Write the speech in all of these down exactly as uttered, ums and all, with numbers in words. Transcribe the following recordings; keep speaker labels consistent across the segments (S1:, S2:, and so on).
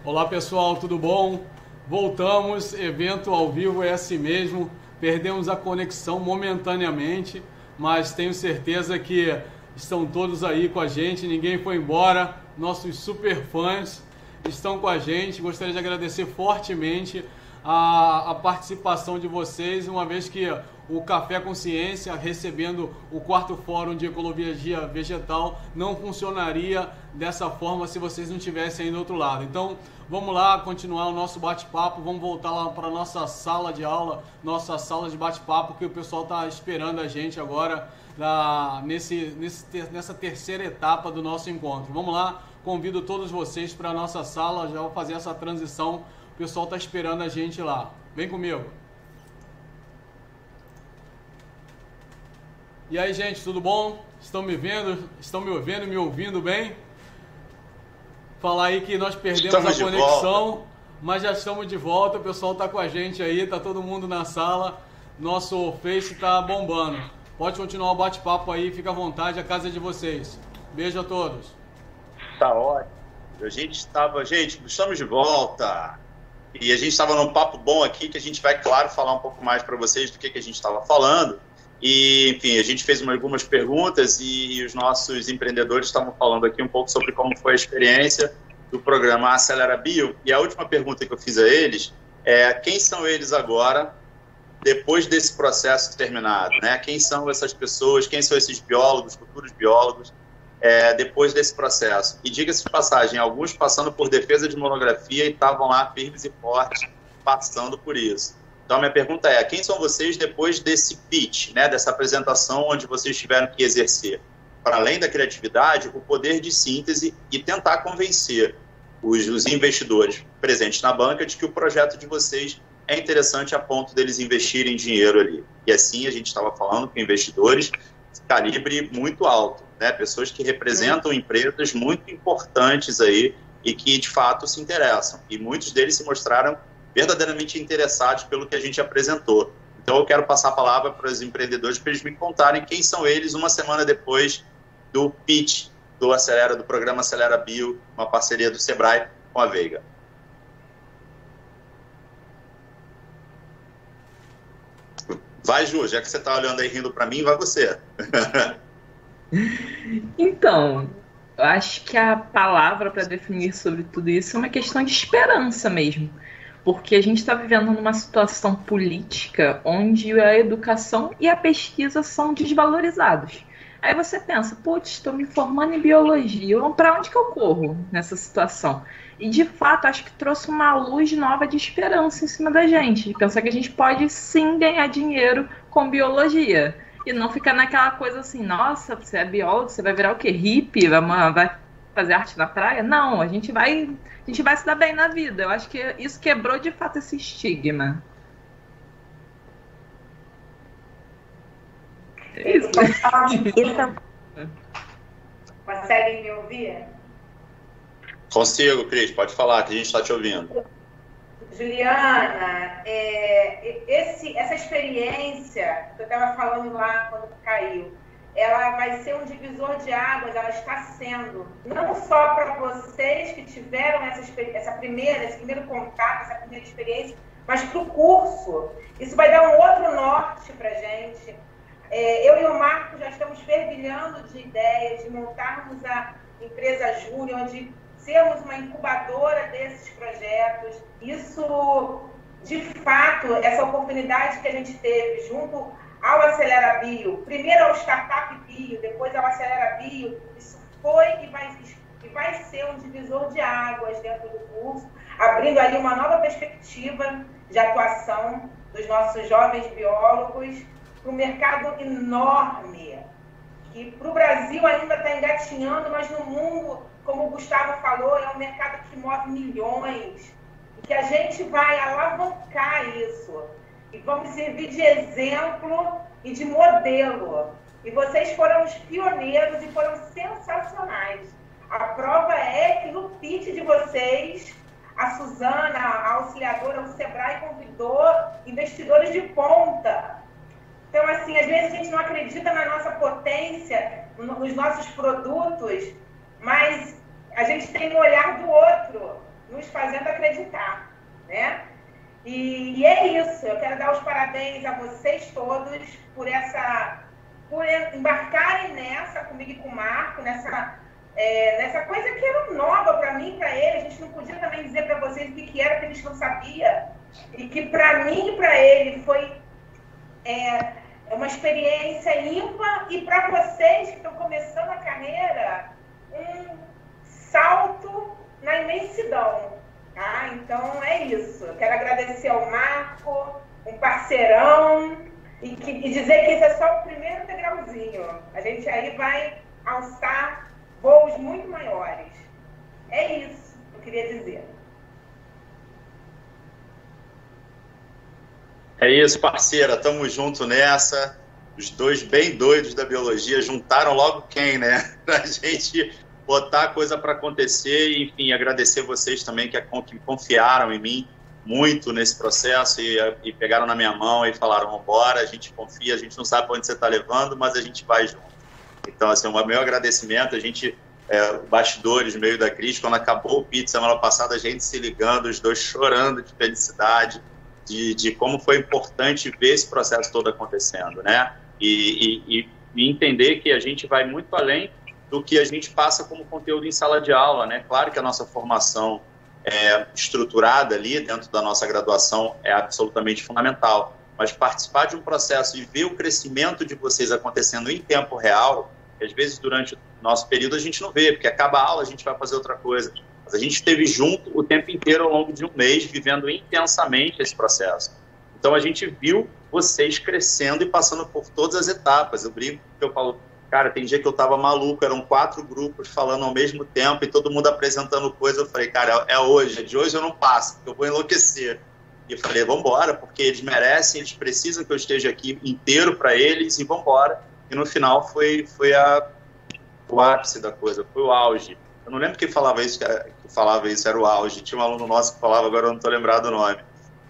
S1: Olá pessoal, tudo bom? Voltamos, evento ao vivo é assim mesmo, perdemos a conexão momentaneamente, mas tenho certeza que estão todos aí com a gente, ninguém foi embora, nossos super fãs estão com a gente. Gostaria de agradecer fortemente a, a participação de vocês, uma vez que o Café Consciência, recebendo o quarto Fórum de Ecologia Vegetal, não funcionaria dessa forma se vocês não estivessem aí do outro lado. Então, vamos lá continuar o nosso bate-papo, vamos voltar lá para a nossa sala de aula, nossa sala de bate-papo, que o pessoal está esperando a gente agora na, nesse, nesse, nessa terceira etapa do nosso encontro. Vamos lá, convido todos vocês para a nossa sala, já vou fazer essa transição, o pessoal está esperando a gente lá. Vem comigo. E aí, gente, tudo bom? Estão me vendo? Estão me ouvindo, me ouvindo bem? Falar aí que nós perdemos estamos a conexão, mas já estamos de volta, o pessoal está com a gente aí, está todo mundo na sala, nosso Face está bombando. Pode continuar o bate-papo aí, fica à vontade, a casa é de vocês. Beijo a todos.
S2: Tá ótimo. A gente estava, gente, estamos de volta. E a gente estava num papo bom aqui, que a gente vai, claro, falar um pouco mais para vocês do que, que a gente estava falando. E, enfim, a gente fez uma, algumas perguntas e os nossos empreendedores estavam falando aqui um pouco sobre como foi a experiência do programa Acelera Bio. E a última pergunta que eu fiz a eles é: quem são eles agora, depois desse processo terminado, né? Quem são essas pessoas, quem são esses biólogos, futuros biólogos, é, depois desse processo? E diga-se de passagem, alguns passando por defesa de monografia e estavam lá firmes e fortes, passando por isso. Então, minha pergunta é: quem são vocês depois desse pitch, né, dessa apresentação onde vocês tiveram que exercer, para além da criatividade, o poder de síntese e tentar convencer os, os investidores presentes na banca de que o projeto de vocês é interessante a ponto deles investirem dinheiro ali? E assim, a gente estava falando com investidores de calibre muito alto, né, pessoas que representam empresas muito importantes aí e que, de fato, se interessam. E muitos deles se mostraram verdadeiramente interessados pelo que a gente apresentou. Então eu quero passar a palavra para os empreendedores para eles me contarem quem são eles uma semana depois do pitch do Acelera, do programa Acelera Bio, uma parceria do Sebrae com a Veiga. Vai, Ju, já que você está olhando aí rindo para mim, vai você.
S3: Então, eu acho que a palavra para definir sobre tudo isso é uma questão de esperança mesmo. Porque a gente está vivendo numa situação política onde a educação e a pesquisa são desvalorizados. Aí você pensa, putz, estou me formando em biologia, para onde que eu corro nessa situação? E de fato, acho que trouxe uma luz nova de esperança em cima da gente, de pensar que a gente pode sim ganhar dinheiro com biologia. E não ficar naquela coisa assim, nossa, você é biólogo, você vai virar o quê? Hippie? Vai, vai fazer arte na praia? Não, a gente vai... a gente vai se dar bem na vida. Eu acho que isso quebrou de fato esse estigma. É isso.
S4: Conseguem me ouvir?
S2: Consigo, Cris, pode falar que a gente está te ouvindo.
S4: Juliana, é, esse, essa experiência que eu estava falando lá quando caiu, ela vai ser um divisor de águas, ela está sendo, não só para vocês que tiveram essa, essa primeira, esse primeiro contato, essa primeira experiência, mas para o curso. Isso vai dar um outro norte para a gente. É, eu e o Marco já estamos fervilhando de ideias, de montarmos a empresa Júnior, de sermos uma incubadora desses projetos. Isso, de fato, essa oportunidade que a gente teve junto ao Acelera Bio, primeiro ao Startup Bio, depois ao Acelera Bio, isso foi e vai, e vai ser um divisor de águas dentro do curso, abrindo ali uma nova perspectiva de atuação dos nossos jovens biólogos para um mercado enorme, que para o Brasil ainda está engatinhando, mas no mundo, como o Gustavo falou, é um mercado que move milhões, e que a gente vai alavancar isso. E vamos servir de exemplo e de modelo. E vocês foram os pioneiros e foram sensacionais. A prova é que no pitch de vocês, a Suzana, a auxiliadora, o Sebrae convidou investidores de ponta. Então, assim, às vezes a gente não acredita na nossa potência, nos nossos produtos, mas a gente tem um olhar do outro. nos fazendo acreditar, né? E, e é isso, eu quero dar os parabéns a vocês todos por essa, por embarcarem nessa comigo e com o Marco, nessa, é, nessa coisa que era nova para mim e para ele. A gente não podia também dizer para vocês o que, que era, que a gente não sabia, e que para mim e para ele foi é, uma experiência ímpar, e para vocês que estão começando a carreira, um salto na imensidão. Ah, então é isso. Eu quero agradecer ao Marco, um parceirão, e, que, e dizer que esse é só o primeiro degrauzinho. A gente aí vai alçar voos muito maiores. É isso que eu queria dizer.
S2: É isso, parceira. Tamo junto nessa. Os dois bem doidos da biologia juntaram logo quem, né? Pra gente botar a coisa para acontecer e, enfim, agradecer vocês também que, que confiaram em mim muito nesse processo e, e pegaram na minha mão e falaram, vamos embora, a gente confia, a gente não sabe para onde você está levando, mas a gente vai junto. Então, assim, o meu agradecimento, a gente, é, bastidores no meio da crise, quando acabou o Pizza semana passada, a gente se ligando, os dois chorando de felicidade, de, de como foi importante ver esse processo todo acontecendo, né? E, e, e entender que a gente vai muito além do que a gente passa como conteúdo em sala de aula, né? Claro que a nossa formação é estruturada ali dentro da nossa graduação é absolutamente fundamental, mas participar de um processo e ver o crescimento de vocês acontecendo em tempo real, que às vezes durante o nosso período a gente não vê, porque acaba a aula, a gente vai fazer outra coisa, mas a gente esteve junto o tempo inteiro ao longo de um mês, vivendo intensamente esse processo. Então a gente viu vocês crescendo e passando por todas as etapas. Eu brinco que eu falo, cara, tem dia que eu tava maluco, eram quatro grupos falando ao mesmo tempo e todo mundo apresentando coisa. Eu falei, cara, é hoje, de hoje eu não passo, porque eu vou enlouquecer. E eu falei, vamos embora, porque eles merecem, eles precisam que eu esteja aqui inteiro para eles, e vamos embora. E no final foi, foi a, o ápice da coisa, foi o auge. Eu não lembro quem falava isso, que falava isso, era o auge. Tinha um aluno nosso que falava, agora eu não estou lembrado do nome.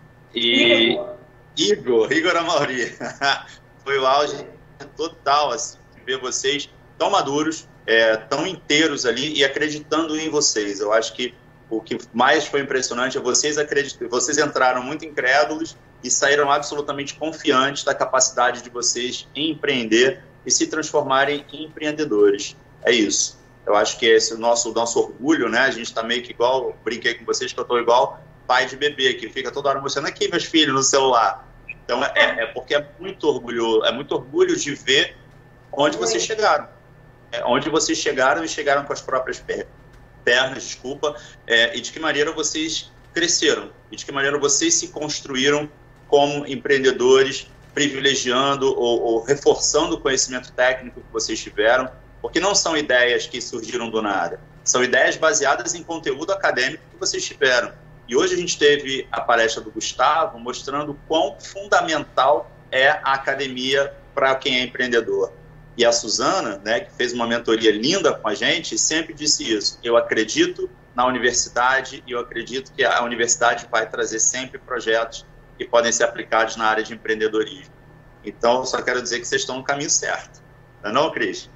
S2: E Igor, Igor Amauri. Foi o auge total, assim, ver vocês tão maduros, é, tão inteiros ali e acreditando em vocês. Eu acho que o que mais foi impressionante é vocês acreditam, vocês entraram muito incrédulos e saíram absolutamente confiantes da capacidade de vocês em empreender e se transformarem em empreendedores. É isso. Eu acho que esse é o nosso, nosso orgulho, né? A gente está meio que igual, brinquei com vocês que eu estou igual pai de bebê, que fica toda hora mostrando aqui meus filhos no celular. Então é, é porque é muito orgulho, é muito orgulho de ver onde vocês chegaram. É, onde vocês chegaram e chegaram com as próprias pernas, desculpa, é, e de que maneira vocês cresceram, e de que maneira vocês se construíram como empreendedores, privilegiando ou, ou reforçando o conhecimento técnico que vocês tiveram, porque não são ideias que surgiram do nada, são ideias baseadas em conteúdo acadêmico que vocês tiveram. E hoje a gente teve a palestra do Gustavo mostrando quão fundamental é a academia para quem é empreendedor. E a Suzana, né, que fez uma mentoria linda com a gente, sempre disse isso. Eu acredito na universidade e eu acredito que a universidade vai trazer sempre projetos que podem ser aplicados na área de empreendedorismo. Então, eu só quero dizer que vocês estão no caminho certo. Não é não, Cris?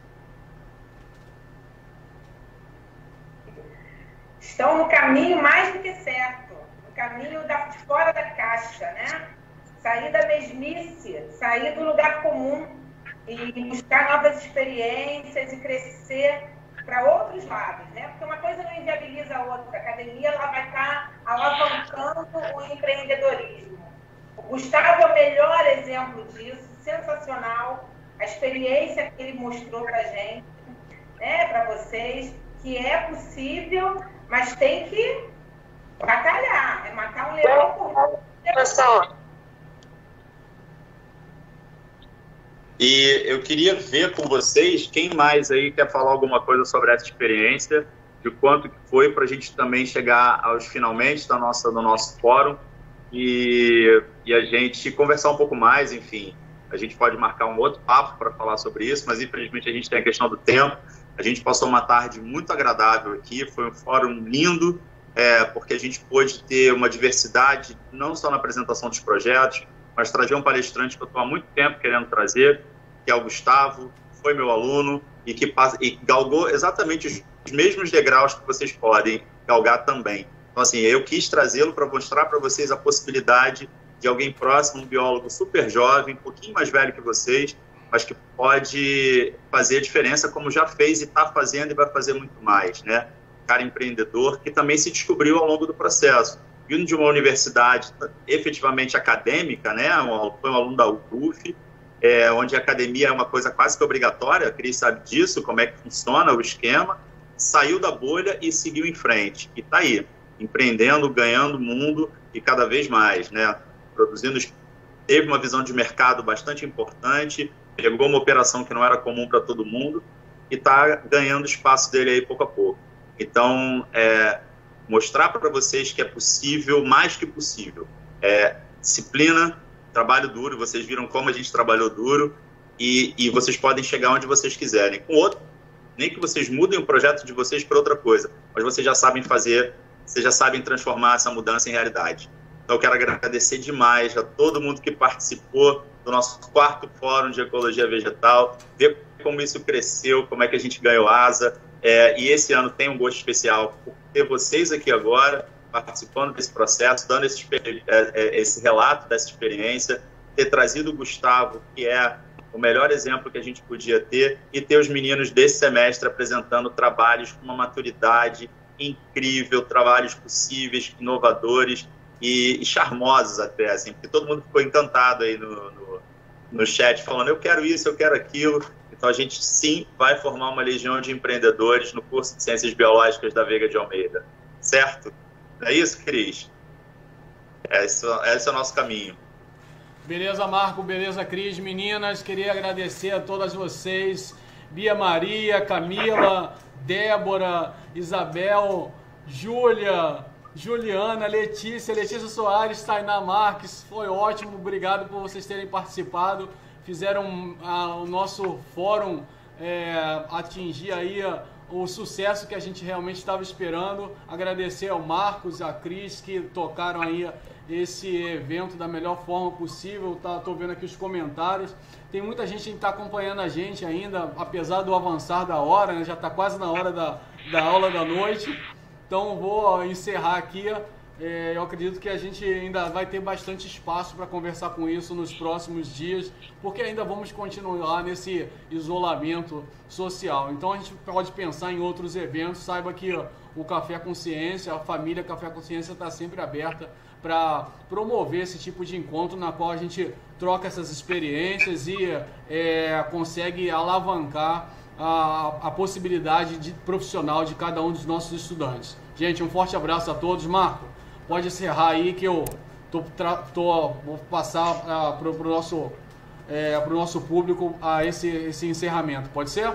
S4: Estão no caminho mais do que certo. No caminho da, de fora da caixa, né? Sair da mesmice, sair do lugar comum e buscar novas experiências e crescer para outros lados, né? Porque uma coisa não inviabiliza a outra. A academia ela vai estar alavancando o empreendedorismo. O Gustavo é o melhor exemplo disso, sensacional. A experiência que ele mostrou para a gente, né, para vocês, que é possível, mas tem que batalhar, é matar um leão por um.
S2: E eu queria ver com vocês, quem mais aí quer falar alguma coisa sobre essa experiência, de quanto que foi para a gente também chegar aos finalmente da nossa, do nosso fórum e, e a gente conversar um pouco mais, enfim. A gente pode marcar um outro papo para falar sobre isso, mas infelizmente a gente tem a questão do tempo. A gente passou uma tarde muito agradável aqui, foi um fórum lindo, é, porque a gente pôde ter uma diversidade, não só na apresentação dos projetos, mas trazer um palestrante que eu estou há muito tempo querendo trazer, que é o Gustavo, foi meu aluno e que passa, e galgou exatamente os mesmos degraus que vocês podem galgar também. Então, assim, eu quis trazê-lo para mostrar para vocês a possibilidade de alguém próximo, um biólogo super jovem, um pouquinho mais velho que vocês, mas que pode fazer a diferença, como já fez e está fazendo e vai fazer muito mais, né? Cara empreendedor que também se descobriu ao longo do processo. Vindo de uma universidade efetivamente acadêmica, né? Foi um aluno da U F, é, onde a academia é uma coisa quase que obrigatória, a Cris sabe disso, como é que funciona o esquema, saiu da bolha e seguiu em frente. E está aí, empreendendo, ganhando o mundo e cada vez mais, né? Produzindo, teve uma visão de mercado bastante importante, pegou uma operação que não era comum para todo mundo e está ganhando espaço dele aí pouco a pouco. Então, é, mostrar para vocês que é possível, mais que possível. É, disciplina, trabalho duro, vocês viram como a gente trabalhou duro e, e vocês podem chegar onde vocês quiserem. Com outro, nem que vocês mudem o projeto de vocês para outra coisa, mas vocês já sabem fazer, vocês já sabem transformar essa mudança em realidade. Então, eu quero agradecer demais a todo mundo que participou do nosso quarto Fórum de Ecologia Vegetal, ver como isso cresceu, como é que a gente ganhou asa. É, e esse ano tem um gosto especial por ter vocês aqui agora, participando desse processo, dando esse, esse relato dessa experiência, ter trazido o Gustavo, que é o melhor exemplo que a gente podia ter, e ter os meninos desse semestre apresentando trabalhos com uma maturidade incrível, trabalhos possíveis, inovadores, E, e charmosos até, assim, porque todo mundo ficou encantado aí no, no, no chat, falando, eu quero isso, eu quero aquilo. Então, a gente, sim, vai formar uma legião de empreendedores no curso de Ciências Biológicas da Veiga de Almeida. Certo? Não é isso, Cris? Esse, esse é o nosso caminho.
S1: Beleza, Marco, beleza, Cris. Meninas, queria agradecer a todas vocês. Bia Maria, Camila, Débora, Isabel, Júlia... Juliana, Letícia, Letícia Soares, Tainá Marques, foi ótimo, obrigado por vocês terem participado, fizeram a, o nosso fórum é, atingir aí a, o sucesso que a gente realmente estava esperando. Agradecer ao Marcos, a Cris, que tocaram aí esse evento da melhor forma possível. Tá, tô vendo aqui os comentários, tem muita gente que está acompanhando a gente ainda, apesar do avançar da hora, né? Já está quase na hora da, da aula da noite. Então, vou encerrar aqui. É, eu acredito que a gente ainda vai ter bastante espaço para conversar com isso nos próximos dias, porque ainda vamos continuar nesse isolamento social. Então, a gente pode pensar em outros eventos. Saiba que ó, o Café com Ciência, a família Café com Ciência está sempre aberta para promover esse tipo de encontro, na qual a gente troca essas experiências e é, consegue alavancar A, a possibilidade de profissional de cada um dos nossos estudantes. Gente, um forte abraço a todos. Marco, pode encerrar aí que eu tô, tô, vou passar uh, para o nosso, é, pro nosso público uh, esse, esse encerramento. Pode ser?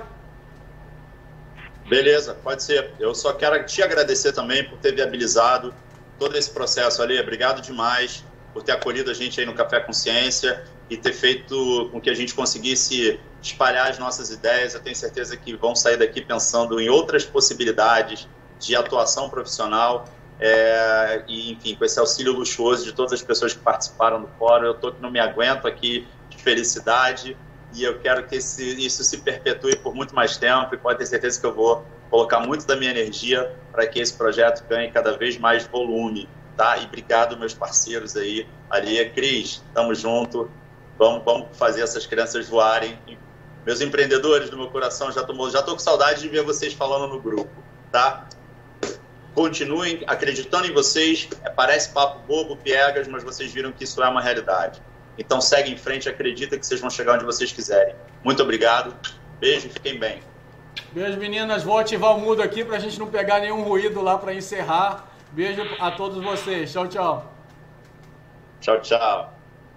S2: Beleza, pode ser. Eu só quero te agradecer também por ter viabilizado todo esse processo ali. Obrigado demais por ter acolhido a gente aí no Café com Ciência e ter feito com que a gente conseguisse espalhar as nossas ideias. Eu tenho certeza que vão sair daqui pensando em outras possibilidades de atuação profissional é, e, enfim, com esse auxílio luxuoso de todas as pessoas que participaram do fórum. Eu tô que não me aguento aqui de felicidade e eu quero que esse, isso se perpetue por muito mais tempo e pode ter certeza que eu vou colocar muito da minha energia para que esse projeto ganhe cada vez mais volume, tá? E obrigado, meus parceiros aí. Ali, Cris, tamo junto. Vamos, vamos fazer essas crianças voarem. Meus empreendedores do meu coração, já tô, já tô com saudade de ver vocês falando no grupo, tá? Continuem acreditando em vocês. É, parece papo bobo, piegas, mas vocês viram que isso é uma realidade. Então segue em frente, acredita que vocês vão chegar onde vocês quiserem. Muito obrigado. Beijo e fiquem bem.
S1: Beijo, meninas. Vou ativar o mudo aqui pra gente não pegar nenhum ruído lá para encerrar. Beijo a todos vocês. Tchau, tchau.
S2: Tchau, tchau.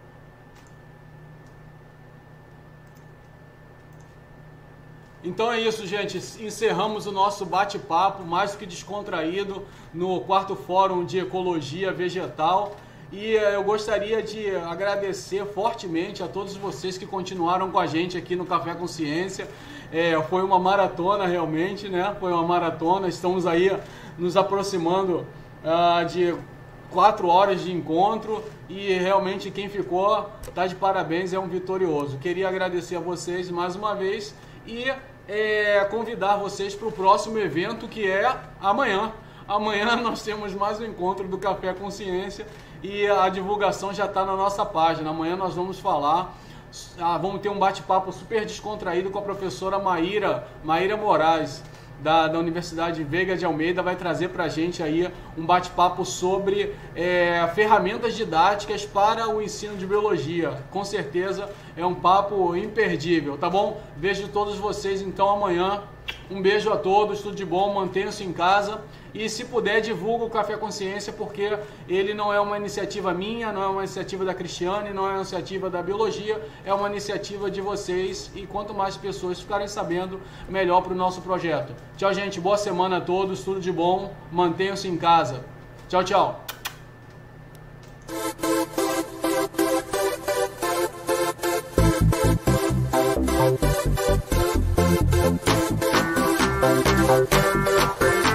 S1: Então é isso, gente. Encerramos o nosso bate-papo, mais do que descontraído, no quarto Fórum de Ecologia Vegetal. E eu gostaria de agradecer fortemente a todos vocês que continuaram com a gente aqui no Café com Ciência. É, foi uma maratona realmente, né? Foi uma maratona. Estamos aí nos aproximando uh, de quatro horas de encontro e realmente quem ficou tá de parabéns, é um vitorioso. Queria agradecer a vocês mais uma vez e é, convidar vocês para o próximo evento, que é amanhã. Amanhã nós temos mais um encontro do Café Consciência e a divulgação já está na nossa página. Amanhã nós vamos falar, ah, vamos ter um bate-papo super descontraído com a professora Maíra, Maíra Moraes, da, da Universidade Veiga de Almeida, vai trazer para a gente aí um bate-papo sobre é, ferramentas didáticas para o ensino de biologia. Com certeza é um papo imperdível, tá bom? Vejo todos vocês então amanhã. Um beijo a todos, tudo de bom, mantenham-se em casa e se puder divulga o Café Consciência, porque ele não é uma iniciativa minha, não é uma iniciativa da Cristiane, não é uma iniciativa da biologia, é uma iniciativa de vocês e quanto mais pessoas ficarem sabendo, melhor para o nosso projeto. Tchau, gente, boa semana a todos, tudo de bom, mantenham-se em casa. Tchau, tchau. We'll be right back.